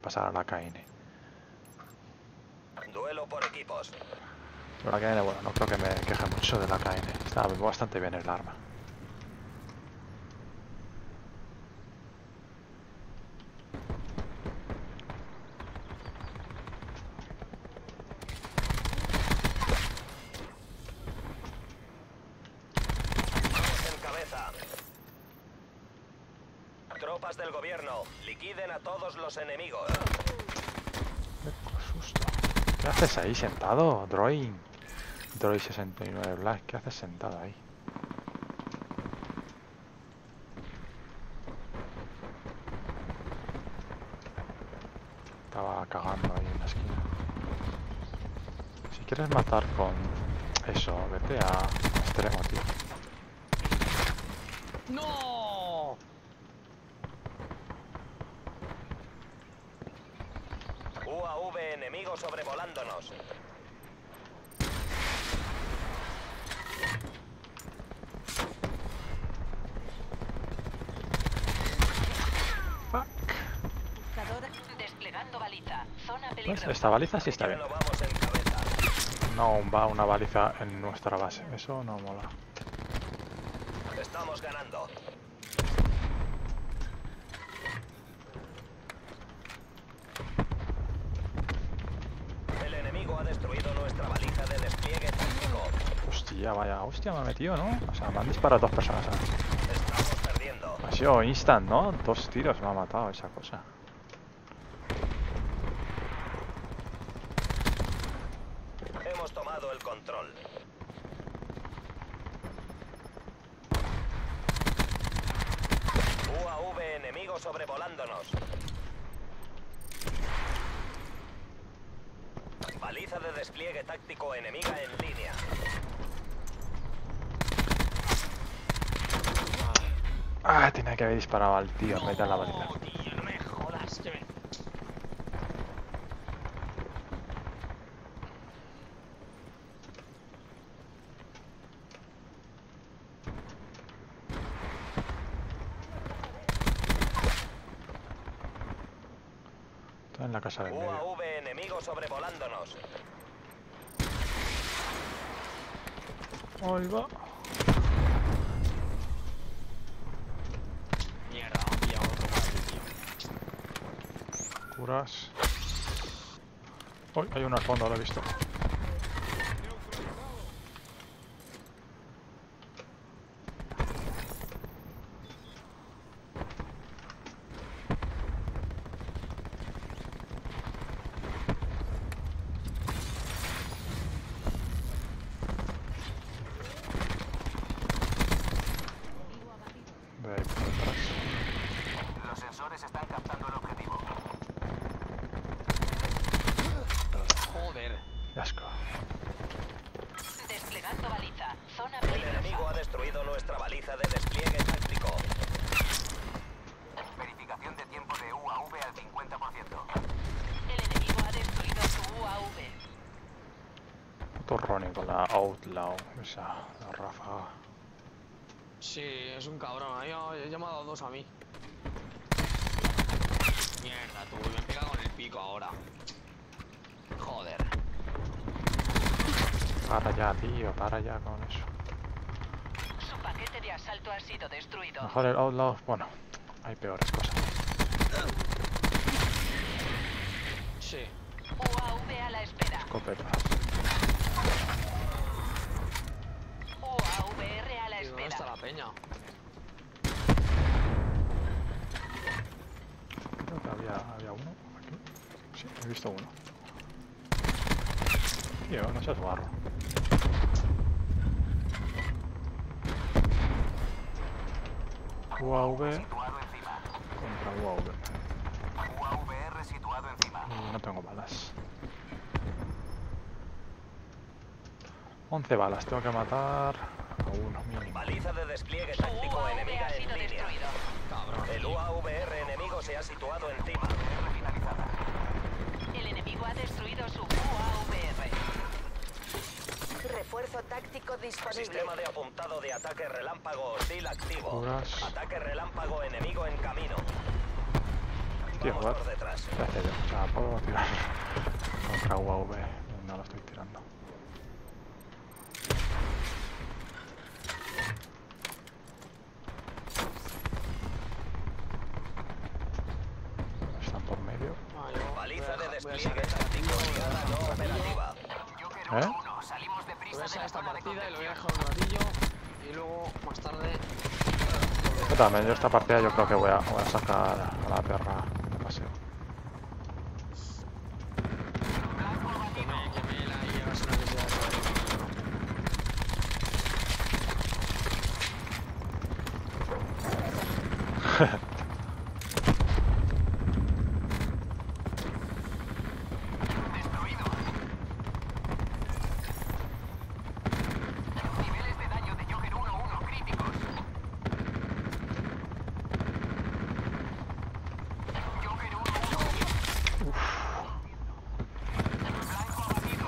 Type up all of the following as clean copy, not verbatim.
pasar a la KN. Duelo por equipos. Pero la KN, bueno, no creo que me queje mucho de la KN. Está bastante bien el arma. En cabeza. Tropas del gobierno, liquiden a todos los enemigos. Qué susto. ¿Qué haces ahí sentado, Droid? Droid 69 Black, ¿qué haces sentado ahí? Estaba cagando ahí en la esquina. Si quieres matar con eso, vete a extremo, tío. ¡No! UAV enemigo sobrevolándonos. Fuck. Desplegando baliza. Zona Pues peligrosa. esta baliza sí está bien. Ya no vamos en cabeza. No va una baliza en nuestra base. Eso no mola. Estamos ganando. El enemigo ha destruido nuestra baliza de despliegue táctico. Hostia, vaya hostia me ha metido, ¿no? O sea, me han disparado dos personas. Estamos perdiendo. Ha sido instant, ¿no? 2 tiros me ha matado esa cosa. Hemos tomado el control. UAV enemigo sobrevolándonos. Baliza de despliegue táctico enemiga en línea. Ah, tenía que haber disparado al tío en vez de a la baliza. No, tío, no me jodas. Que me... Está en la casa del medio. UAV enemigo sobrevolándonos. Ahí va. Mierda, han pillado otro por ahí, tío. Curas. Uy, hay uno al fondo, lo he visto. De ahí por detrás. Los sensores están captando el objetivo. Joder. Qué asco. Desplegando baliza. Zona El enemigo peligrosa. ha destruido nuestra baliza de despliegue táctico. Verificación de tiempo de UAV al 50%. El enemigo ha destruido su UAV. Puto Ronnie con la Outlaw. Esa, la ráfaga. Sí, es un cabrón. Ahí ha llamado a 2 a mí. Mierda, tú. Me pega con el pico ahora. Joder. Para ya, tío, para ya con eso. Su paquete de asalto ha sido destruido. Mejor el Outlaw, bueno, hay peores cosas. Sí. UAV a la espera. Escopeta. UAVR a la ¿Y dónde está espera. la peña? Creo que había uno aquí. Sí, he visto uno. Tío, no seas guarro. UAV Situado encima. contra UAV. UAVR situado encima. Y no tengo balas. 11 balas, tengo que matar a uno mínimo. Baliza de despliegue Su táctico UAV enemiga ha en sido línea. destruido. Cabrón. El UAVR enemigo se ha situado encima. Finalizada. El enemigo ha destruido su UAVR. Refuerzo táctico disponible. Sistema de apuntado de ataque relámpago hostil activo. Curas. Ataque relámpago enemigo en camino. Tío, Vamos what? por detrás. ¿Qué hace yo? puedo tirar contra UAV. No lo estoy tirando. Están por medio. Baliza de despliegue táctico aliada no operativa. ¿Eh? Voy a sacar esta partida y lo voy a dejar un ratillo. Y luego, más tarde... Yo también, yo esta partida yo creo que voy a sacar a la perra de paseo. Que me la llevas una necesidad de Niveles de daño de Joker 1-1 críticos. Joker 1-1. Blanco abatido.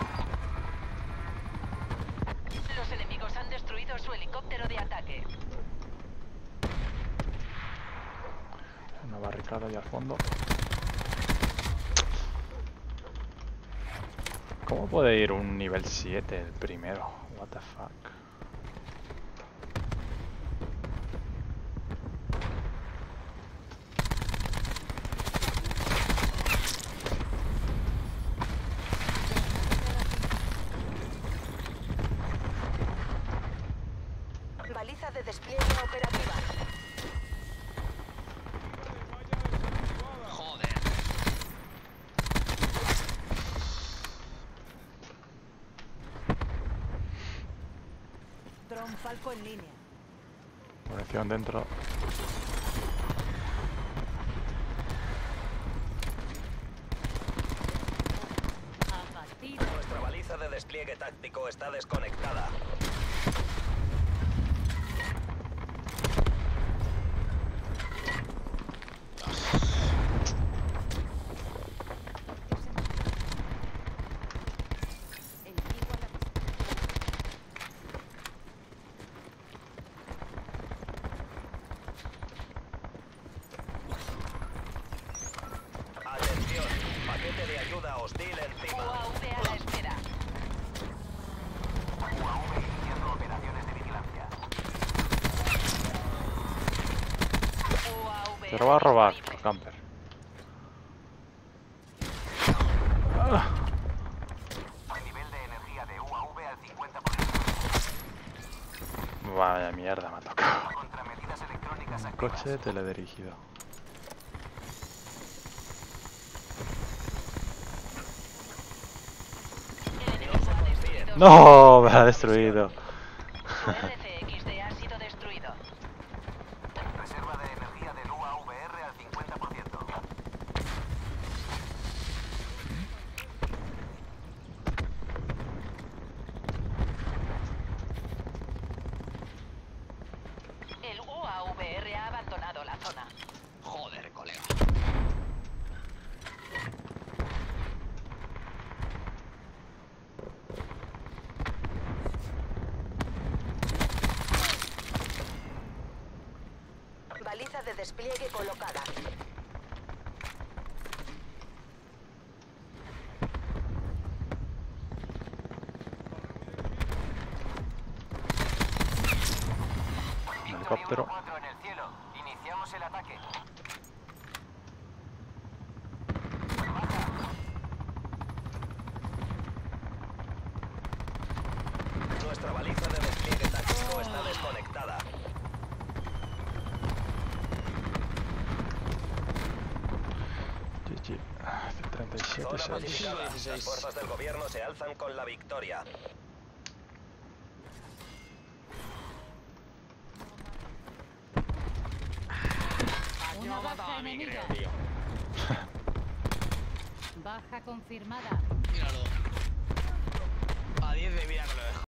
Los enemigos han destruido su helicóptero de ataque. Una barricada ahí al fondo. ¿Cómo puede ir un nivel 7 el primero? What the fuck. Baliza de despliegue operativa. Joder. Dron Falco en línea. Munición dentro. Abatido. Nuestra baliza de despliegue táctico está desconectada. Enemigo a la vista. Atención, paquete de ayuda hostil encima. UAV a la espera. UAV iniciando operaciones de vigilancia. UAV Te lo va a robar, disponible. camper. Nivel de energía de UAV al 50%. Vaya mierda, me ha tocado. Contramedidas electrónicas Un activas. coche teledirigido. El enemigo ha destruido. ¡No! Me ha destruido. Su RCXD ha sido destruido. Reserva de energía del UAVR al 50%. El UAVR ha abandonado la zona. Joder, colega. Baliza de despliegue colocada. Un helicóptero. 4 en el cielo. Iniciamos el ataque. Nuestra baliza de despliegue táctico está desconectada. GG. 37, Zona 6. pacificada. 16. Las fuerzas del gobierno se alzan con la victoria. Aquí me ha matado a mí, creo, tío. Baja confirmada. Míralo. A 10 de vida que lo dejo.